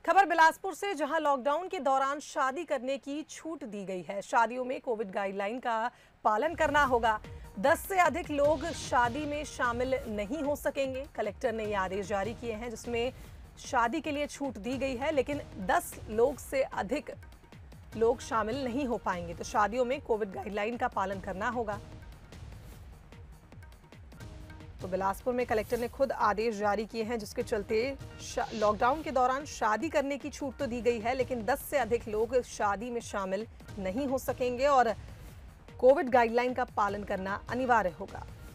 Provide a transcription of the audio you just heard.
खबर बिलासपुर से, जहां लॉकडाउन के दौरान शादी करने की छूट दी गई है। शादियों में कोविड गाइडलाइन का पालन करना होगा। 10 से अधिक लोग शादी में शामिल नहीं हो सकेंगे। कलेक्टर ने ये आदेश जारी किए हैं, जिसमें शादी के लिए छूट दी गई है, लेकिन 10 लोग से अधिक लोग शामिल नहीं हो पाएंगे। तो शादियों में कोविड गाइडलाइन का पालन करना होगा। तो बिलासपुर में कलेक्टर ने खुद आदेश जारी किए हैं, जिसके चलते लॉकडाउन के दौरान शादी करने की छूट तो दी गई है, लेकिन 10 से अधिक लोग शादी में शामिल नहीं हो सकेंगे और कोविड गाइडलाइन का पालन करना अनिवार्य होगा।